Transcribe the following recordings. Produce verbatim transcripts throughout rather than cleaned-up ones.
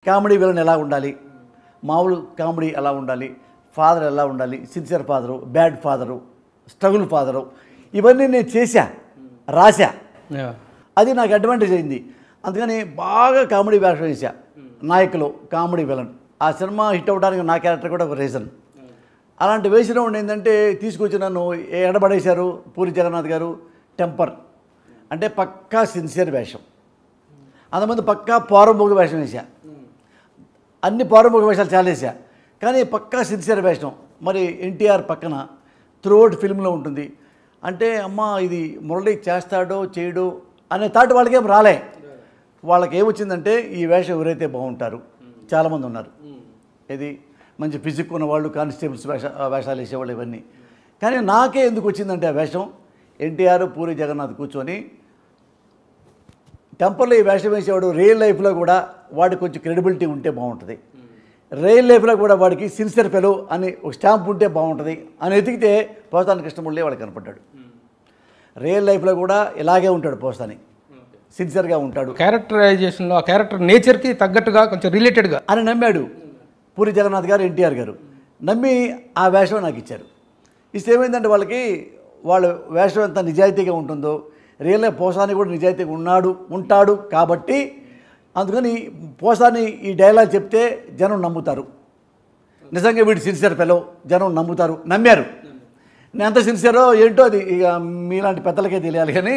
Comedy villain ఎలా ఉండాలి, మామూలు కామెడీ ఎలా ఉండాలి, ఫాదర్ ఎలా ఉండాలి, sincere father, bad father, struggle father, ఇవన్నీ నేను చేశా, రాశా. అది నాకు అడ్వాంటేజ్ అయింది. అందుకని బాగా కామెడీ వేషం వేసా. నాయకులు కామెడీ విలన్. ఆ సినిమా హిట్ అవ్వడానికి నా క్యారెక్టర్ కూడా ఒక రీజన్. అలాంటి వేసినప్పుడు ఏంటంటే తీసుకొచ్చి నన్ను ఎడబడేశారు పూరి జగన్నాథ్ గారు. టెంపర్ అంటే పక్కా సిన్సియర్ వేషం. అంతమంది పక్కా పౌరంభోగ వేషం వేసా. అన్ని పౌరంభోగ వేషాలు చాలా వేసా, కానీ పక్కా సిన్సియర్ వేషం. మరి ఎన్టీఆర్ పక్కన త్రూఅవుట్ ఫిల్మ్లో ఉంటుంది. అంటే అమ్మ ఇది మురళి చేస్తాడో చేయడో అనే థాట్ వాళ్ళకేం రాలే. వాళ్ళకి ఏమొచ్చిందంటే ఈ వేషం ఎవరైతే బాగుంటారు, చాలామంది ఉన్నారు. ఇది మంచి ఫిజిక్ ఉన్నవాళ్ళు, కానిస్టేబుల్స్ వేష వేషాలు వేసేవాళ్ళు, ఇవన్నీ. కానీ నాకే ఎందుకు వచ్చిందంటే ఆ వేషం, ఎన్టీఆర్ పూరి జగన్నాథ్ కూర్చొని టెంపర్లో ఈ వేషం వేసేవాడు రియల్ లైఫ్లో కూడా వాడికి కొంచెం క్రెడిబిలిటీ ఉంటే బాగుంటుంది, రియల్ లైఫ్లో కూడా వాడికి సిన్సియర్ ఫెలో అని ఒక స్టాంప్ ఉంటే బాగుంటుంది అని ఎతికితే పోసాని కృష్ణమురళి వాడికి కనపడ్డాడు. రియల్ లైఫ్లో కూడా ఇలాగే ఉంటాడు పోసాని, సిన్సియర్గా ఉంటాడు. క్యారెక్టరైజేషన్లో ఆ క్యారెక్టర్ నేచర్కి తగ్గట్టుగా కొంచెం రిలేటెడ్గా అని నమ్మాడు పూరి జగన్నాథ్ గారు, ఎన్టీఆర్ గారు. నమ్మి ఆ వేషం నాకు ఇచ్చారు. ఇస్తే ఏమైందంటే వాళ్ళకి వాళ్ళ వేషం ఎంత నిజాయితీగా ఉంటుందో, రియల్గా పోసాని కూడా నిజాయితీగా ఉన్నాడు ఉంటాడు కాబట్టి అందుకని పోసాని ఈ డైలాగ్ చెప్తే జనం నమ్ముతారు. నిజంగా వీడు సిన్సియర్ ఫెలో, జనం నమ్ముతారు, నమ్మారు. నేను ఎంత సిన్సియరో ఏంటో అది ఇక మీలాంటి పెద్దలకే తెలియాలి. కానీ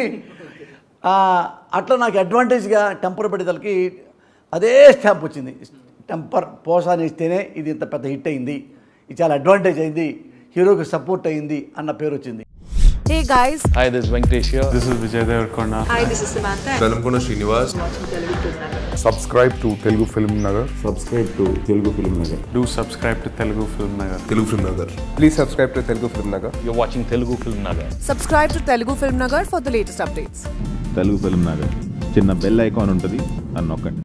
అట్లా నాకు అడ్వాంటేజ్గా టెంపర్ పడేదలకి అదే స్టాంప్ వచ్చింది. టెంపర్ పోసాని ఇస్తేనే ఇది ఇంత పెద్ద హిట్ అయింది, ఇది చాలా అడ్వాంటేజ్ అయింది, హీరోకి సపోర్ట్ అయింది అన్న పేరు వచ్చింది. Hey guys, hi, this is Venkatesh here. This is Vijay Devarkonda. hi, this is Samantha. Velamkonda Srinivas. Subscribe to Telugu Film Nagar. Subscribe to Telugu Film Nagar. Do subscribe to Telugu Film Nagar. Telugu Film Nagar. Please subscribe to Telugu Film Nagar. You're watching Telugu Film Nagar. Subscribe to Telugu Film Nagar for the latest updates. Telugu Film Nagar. చిన్న bell icon ఉంటుంది, అని నొక్కండి.